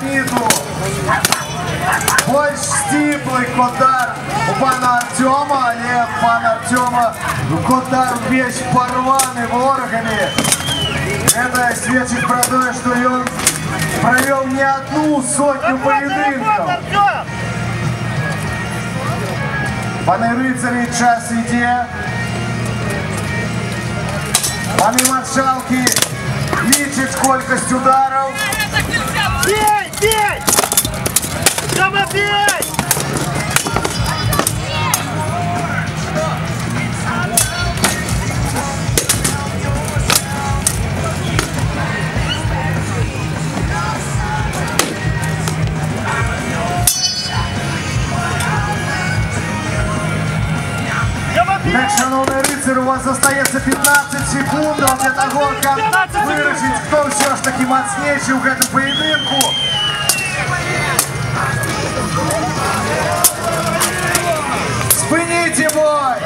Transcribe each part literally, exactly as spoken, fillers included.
піраміду. Больш стиплий кодар у пана Артема, але пан Артема кодар весь порваны ворогами. Это свидетельствует про то, что он провел не одну сотню поединков. Паны рыцари, час иде. Паны маршалки лічать сколькость ударов. Бей, бей! Давай, бей! Так, шановний рицар, у вас остается пятнадцать секунд для того, как вырашить, кто все ж таки мацнейший в этом поединку. Спыните бой!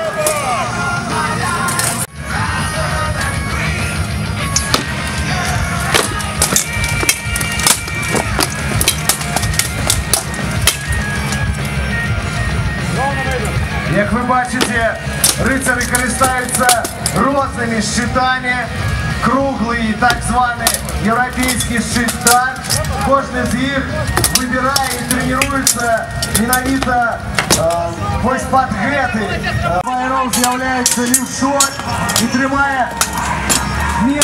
Як ви бачите, рицари користаються різними щитами, круглий, так званий європейський щит танк. Кожен з їх вибирає і тренується ненавито э, ось під гети. Байрон з'являється лівшой і тримає меч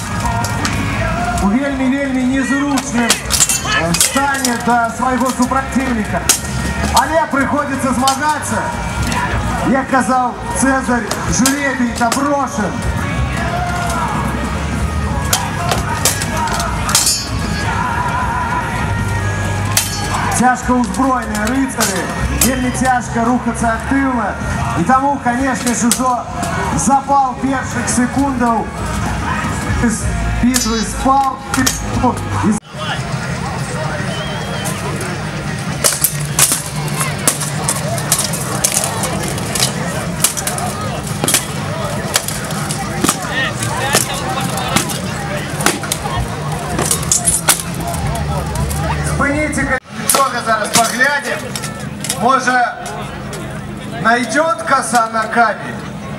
у вельми-вельми незручним стані до свого супротивника. Але приходиться змагатися. Як казав Цезарь, жребій та брошен. Тяжко узброєні рицарі, вельми тяжко рухатися активно. І тому, конечно же, що запал перших секундів з битви спав. Спыните-ка, нічого зараз поглядим. Може, найдет коса на кабель?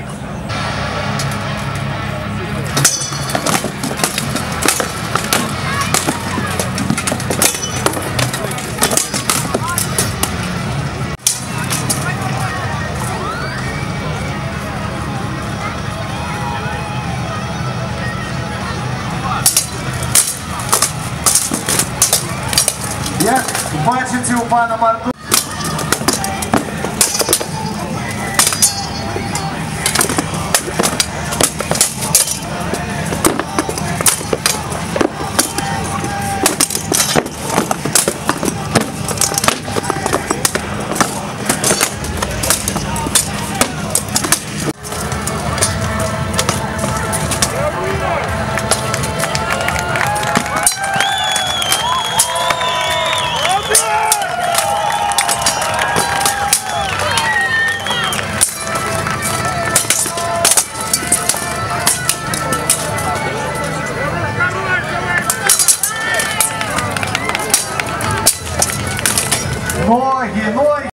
Як бачите, у пана Марту. Ноги, ноги.